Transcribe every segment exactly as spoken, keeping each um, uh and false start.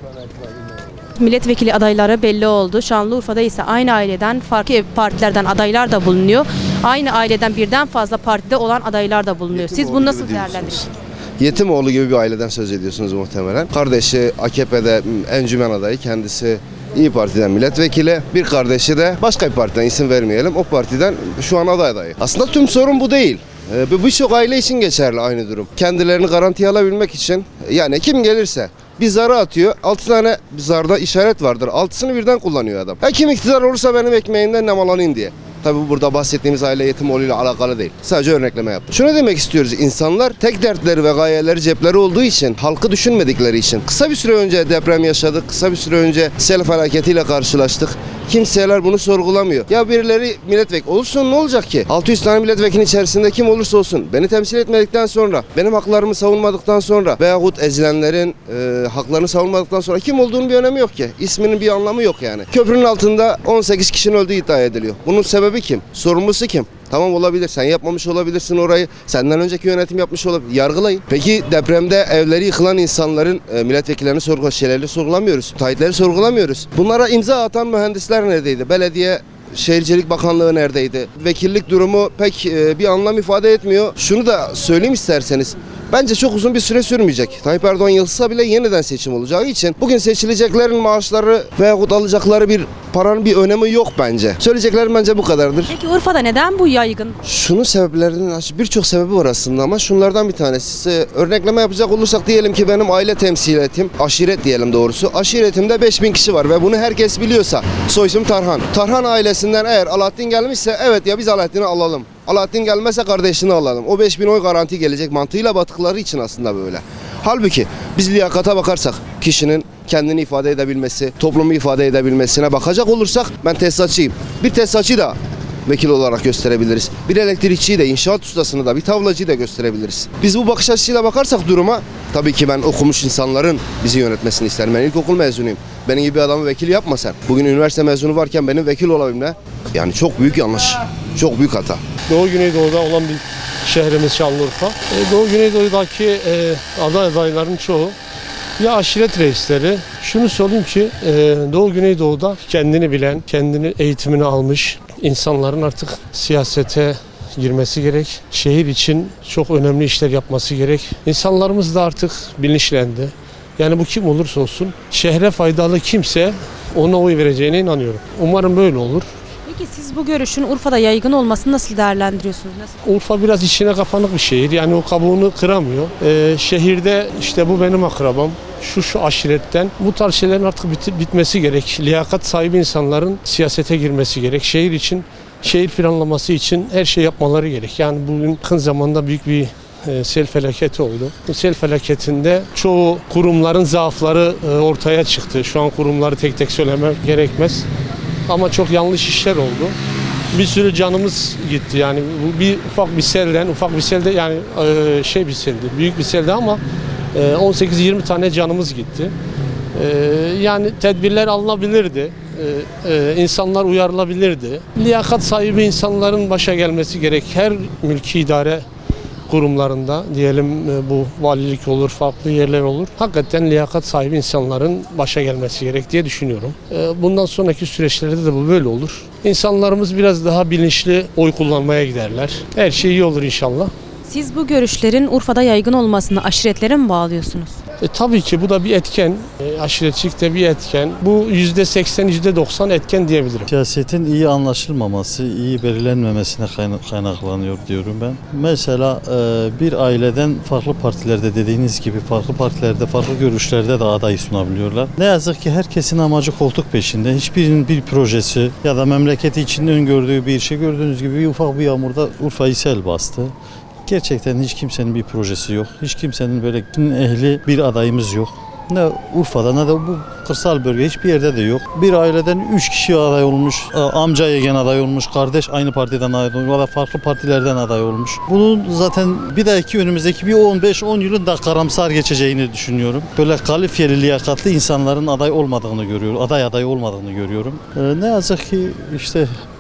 Milletvekili adayları belli oldu. Şanlıurfa'da ise aynı aileden farklı partilerden adaylar da bulunuyor. Aynı aileden birden fazla partide olan adaylar da bulunuyor. Yetim Siz oğlu bunu nasıl gibi değerlendiriyorsunuz? Yetimoğlu gibi bir aileden söz ediyorsunuz muhtemelen. Kardeşi A K P'de encümen adayı, kendisi İyi Parti'den milletvekili. Bir kardeşi de başka bir partiden, isim vermeyelim, o partiden şu an aday adayı. Aslında tüm sorun bu değil. Birçok aile için geçerli aynı durum. Kendilerini garantiye alabilmek için, yani kim gelirse bir zarı atıyor. Altı tane zarda işaret vardır. Altısını birden kullanıyor adam. Ha, kim iktidar olursa benim ekmeğimden nemalanayım diye. Tabii burada bahsettiğimiz aile Yetimoğlu'yla alakalı değil. Sadece örnekleme yaptım. Şunu demek istiyoruz. İnsanlar tek dertleri ve gayeleri cepleri olduğu için, halkı düşünmedikleri için. Kısa bir süre önce deprem yaşadık. Kısa bir süre önce sel felaketiyle karşılaştık. Kimseler bunu sorgulamıyor. Ya birileri milletvekili olsun, ne olacak ki? altı yüz tane milletvekilinin içerisinde kim olursa olsun beni temsil etmedikten sonra, benim haklarımı savunmadıktan sonra veyahut ezilenlerin e, haklarını savunmadıktan sonra kim olduğunun bir önemi yok ki. İsminin bir anlamı yok yani. Köprünün altında on sekiz kişinin öldüğü iddia ediliyor. Bunun sebebi kim? Sorumlusu kim? Tamam, olabilir. Sen yapmamış olabilirsin orayı. Senden önceki yönetim yapmış olabilir. Yargılayın. Peki depremde evleri yıkılan insanların e, milletvekillerini sorgula, şeyleri sorgulamıyoruz. Taahhütleri sorgulamıyoruz. Bunlara imza atan mühendisler neredeydi? Belediye Şehircilik Bakanlığı neredeydi? Vekillik durumu pek e, bir anlam ifade etmiyor. Şunu da söyleyeyim isterseniz. Bence çok uzun bir süre sürmeyecek. Tayyip Erdoğan yılsa bile yeniden seçim olacağı için bugün seçileceklerin maaşları veyahut alacakları bir paranın bir önemi yok bence. Söyleyeceklerim bence bu kadardır. Peki Urfa'da neden bu yaygın? Şunun sebeplerinin birçok sebebi var aslında ama şunlardan bir tanesi. Örnekleme yapacak olursak diyelim ki benim aile temsiletim, aşiret diyelim doğrusu. Aşiretimde beş bin kişi var ve bunu herkes biliyorsa. Soyisim Tarhan. Tarhan ailesinden eğer Alaaddin gelmişse evet ya biz Alaaddin'i alalım. Alaaddin gelmezse kardeşini alalım. O beş bin oy garanti gelecek mantığıyla batıkları için aslında böyle. Halbuki biz liyakata bakarsak, kişinin kendini ifade edebilmesi, toplumu ifade edebilmesine bakacak olursak ben tesisatçıyım. Bir tesisatçıyı da vekil olarak gösterebiliriz. Bir elektrikçiyi de, inşaat ustasını da, bir tavlacıyı da gösterebiliriz. Biz bu bakış açısıyla bakarsak duruma, tabii ki ben okumuş insanların bizi yönetmesini isterim. Ben ilkokul mezunuyum. Benim gibi adamı vekil yapma sen. Bugün üniversite mezunu varken benim vekil olabilme, yani çok büyük yanlış. Çok büyük hata. Doğu Güneydoğu'da olan bir şehrimiz Şanlıurfa. E, Doğu Güneydoğu'daki e, aday adayların çoğu ya aşiret reisleri. Şunu söyleyeyim ki e, Doğu Güneydoğu'da kendini bilen, kendini eğitimini almış insanların artık siyasete girmesi gerek. Şehir için çok önemli işler yapması gerek. İnsanlarımız da artık bilinçlendi. Yani bu kim olursa olsun şehre faydalı kimse ona oy vereceğine inanıyorum. Umarım böyle olur. Peki siz bu görüşün Urfa'da yaygın olmasını nasıl değerlendiriyorsunuz? Nasıl? Urfa biraz içine kapanık bir şehir. Yani o kabuğunu kıramıyor. Ee, şehirde işte bu benim akrabam, şu şu aşiretten bu tarz şeylerin artık bit- bitmesi gerek. Liyakat sahibi insanların siyasete girmesi gerek. Şehir için, şehir planlaması için her şey yapmaları gerek. Yani bugün yakın zamanda büyük bir e, sel felaketi oldu. Bu sel felaketinde çoğu kurumların zaafları e, ortaya çıktı. Şu an kurumları tek tek söylemek gerekmez. Ama çok yanlış işler oldu. Bir sürü canımız gitti yani bu bir ufak bir selden, ufak bir selde yani e, şey bir seldi, büyük bir seldi ama e, on sekiz yirmi tane canımız gitti. E, yani tedbirler alınabilirdi, e, e, insanlar uyarılabilirdi. Liyakat sahibi insanların başa gelmesi gerek. Her mülki idare kurumlarında diyelim bu valilik olur, farklı yerler olur. Hakikaten liyakat sahibi insanların başa gelmesi gerek diye düşünüyorum. Bundan sonraki süreçlerde de bu böyle olur. İnsanlarımız biraz daha bilinçli oy kullanmaya giderler. Her şey iyi olur inşallah. Siz bu görüşlerin Urfa'da yaygın olmasını aşiretlere mi bağlıyorsunuz? E, tabii ki bu da bir etken. E, aşiretçilik de bir etken. Bu yüzde seksen, yüzde doksan etken diyebilirim. Siyasetin iyi anlaşılmaması, iyi belirlenmemesine kaynaklanıyor diyorum ben. Mesela e, bir aileden farklı partilerde dediğiniz gibi farklı partilerde, farklı görüşlerde de aday sunabiliyorlar. Ne yazık ki herkesin amacı koltuk peşinde. Hiçbirinin bir projesi ya da memleketi için öngördüğü bir şey, gördüğünüz gibi bir ufak bir yağmurda Urfa'yı sel bastı. Gerçekten hiç kimsenin bir projesi yok. Hiç kimsenin böyle ehli bir adayımız yok. Ne Urfa'da ne de bu kırsal bölge hiçbir yerde de yok. Bir aileden üç kişi aday olmuş, amca yeğen aday olmuş, kardeş aynı partiden aday olmuş ya da farklı partilerden aday olmuş. Bunun zaten bir dahaki önümüzdeki bir on beş on yılın da karamsar geçeceğini düşünüyorum. Böyle kalifiyeli, liyakatlı insanların aday olmadığını görüyorum, aday aday olmadığını görüyorum. Ee, ne yazık ki işte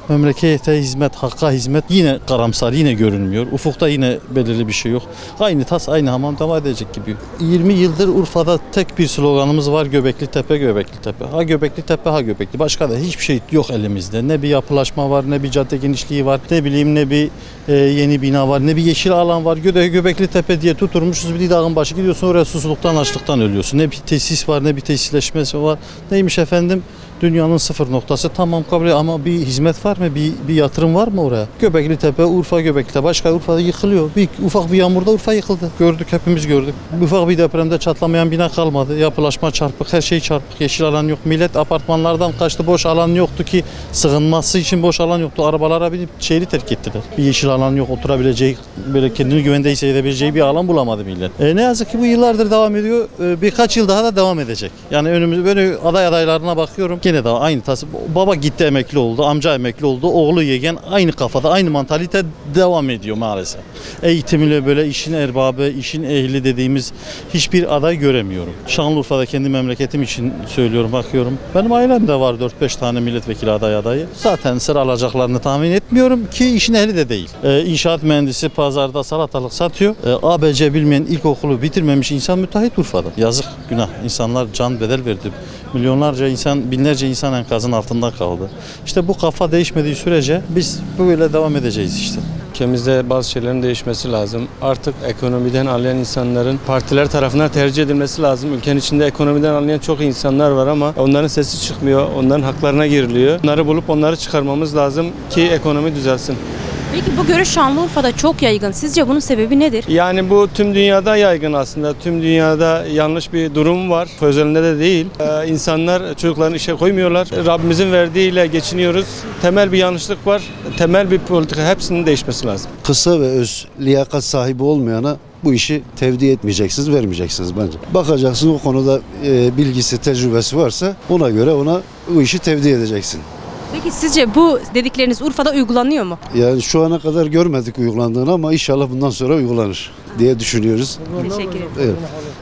memlekete hizmet, hakka hizmet yine karamsar, yine görünmüyor. Ufukta yine belirli bir şey yok. Aynı tas, aynı hamam devam edecek gibi. yirmi yıldır Urfa'da tek bir sloganımız var: Göbekli Tepe, Göbekli Tepe. Ha Göbekli Tepe, ha Göbekli. Başka da hiçbir şey yok elimizde. Ne bir yapılaşma var, ne bir cadde genişliği var, ne bileyim ne bir e, yeni bina var, ne bir yeşil alan var. Göde Göbekli Tepe diye tuturmuşuz, bir dağın başı gidiyorsun, oraya susuzluktan, açlıktan ölüyorsun. Ne bir tesis var, ne bir tesisleşmesi var. Neymiş efendim? Dünyanın sıfır noktası, tamam kabul, ama bir hizmet var mı? Bir, bir yatırım var mı oraya? Göbekli Tepe, Urfa Göbekli Tepe. Başka Urfa'da yıkılıyor. Bir, ufak bir yağmurda Urfa yıkıldı. Gördük, hepimiz gördük. Ufak bir depremde çatlamayan bina kalmadı. Yapılaşma çarpık, her şey çarpık. Yeşil alan yok. Millet apartmanlardan kaçtı. Boş alan yoktu ki, sığınması için boş alan yoktu. Arabalara binip şehri terk ettiler. Bir yeşil alan yok. Oturabileceği, böyle kendini güvende hissedebileceği bir alan bulamadı millet. E ne yazık ki bu yıllardır devam ediyor. E, birkaç yıl daha da devam edecek. Yani önümüzde böyle aday adaylarına bakıyorum. Yine de aynı tas. Baba gitti, emekli oldu, amca emekli oldu, oğlu yegen, aynı kafada, aynı mantalite devam ediyor maalesef. Eğitimle böyle işin erbabı, işin ehli dediğimiz hiçbir aday göremiyorum. Şanlıurfa'da kendi memleketim için söylüyorum, bakıyorum. Benim ailemde var dört beş tane milletvekili aday adayı. Zaten sıra alacaklarını tahmin etmiyorum ki işin ehli de değil. Ee, inşaat mühendisi pazarda salatalık satıyor. Ee, A B C bilmeyen, ilkokulu bitirmemiş insan müteahhit Urfa'da. Yazık, günah. İnsanlar can bedel verdi. Milyonlarca insan, binlerce insan enkazın altında kaldı. İşte bu kafa değişmediği sürece biz böyle devam edeceğiz işte. Ülkemizde bazı şeylerin değişmesi lazım. Artık ekonomiden anlayan insanların partiler tarafından tercih edilmesi lazım. Ülkenin içinde ekonomiden anlayan çok insanlar var ama onların sesi çıkmıyor, onların haklarına giriliyor. Onları bulup onları çıkarmamız lazım ki ekonomi düzelsin. Peki bu görüş Şanlıurfa'da çok yaygın. Sizce bunun sebebi nedir? Yani bu tüm dünyada yaygın aslında. Tüm dünyada yanlış bir durum var. Özelinde de değil. Ee, insanlar çocuklarını işe koymuyorlar. Rabbimizin verdiğiyle geçiniyoruz. Temel bir yanlışlık var. Temel bir politika, hepsinin değişmesi lazım. Kısa ve öz liyakat sahibi olmayana bu işi tevdi etmeyeceksiniz, vermeyeceksiniz bence. Bakacaksınız, o konuda e, bilgisi, tecrübesi varsa ona göre ona bu işi tevdi edeceksin. Peki sizce bu dedikleriniz Urfa'da uygulanıyor mu? Yani şu ana kadar görmedik uygulandığını ama inşallah bundan sonra uygulanır diye düşünüyoruz. Teşekkür ederim. Evet.